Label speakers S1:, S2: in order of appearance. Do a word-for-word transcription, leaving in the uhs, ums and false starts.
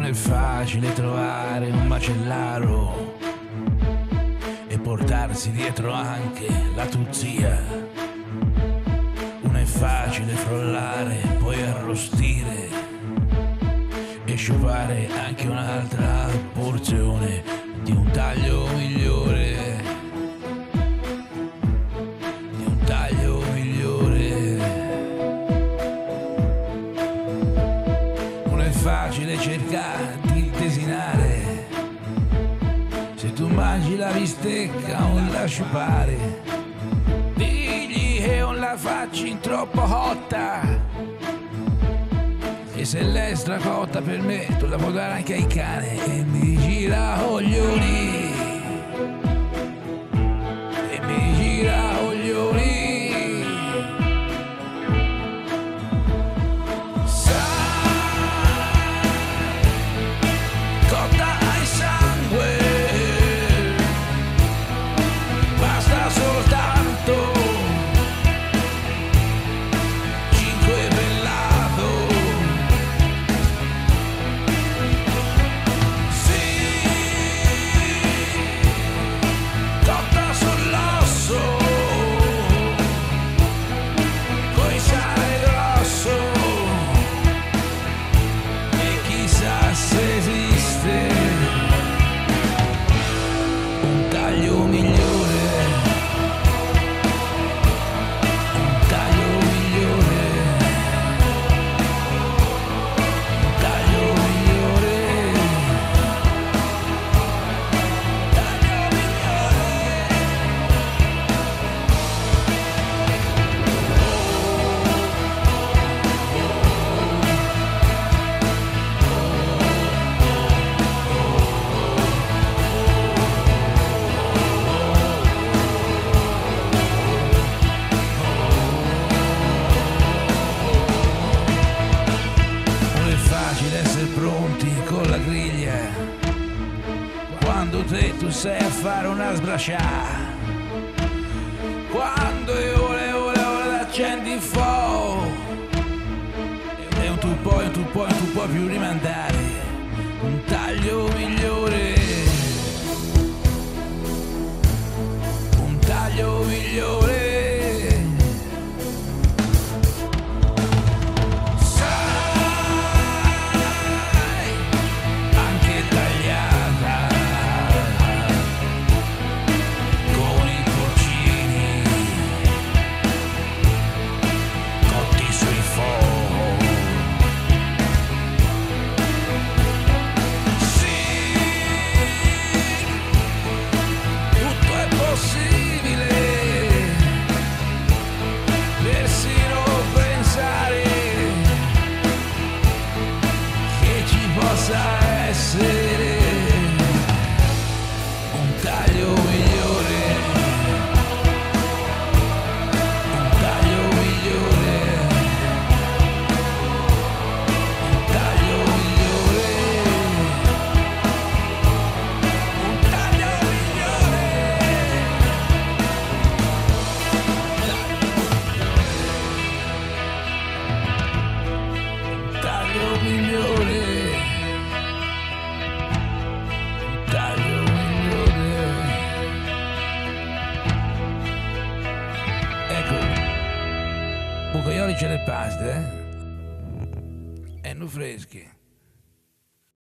S1: non è facile trovare un macellaro e portarsi dietro anche la tuzia. Non è facile frollare, poi arrostire e sciupare anche un'altra porzione di un taglio migliore. Di un taglio migliore. Non è facile cercare di desinare. Se tu mangi la bistecca non la sciupare. Digli che non la faccio in troppo cotta. E se l'è stracotta per me, tu la puoi dare anche ai cani. E mi gira coglioni. E mi gira coglioni. Sai, cotta ai sangue. Basta soltanto cinque bellato. Se esiste un taglio migliore, un taglio migliore, un taglio migliore, un taglio essere pronti con la griglia quando te tu sei a fare una sbracciata, quando io ore ore ore accendi il fuoco e un tu puoi, un tu puoi, un tu puoi più rimandare un taglio migliore, un taglio migliore. Possa essere un taglio migliore, un taglio migliore, un taglio migliore, un taglio migliore, un taglio migliore. Bucaioli ce ne pasta, eh? E non freschi.